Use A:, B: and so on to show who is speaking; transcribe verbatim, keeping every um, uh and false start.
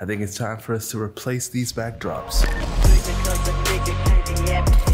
A: I think it's time for us to replace these backdrops.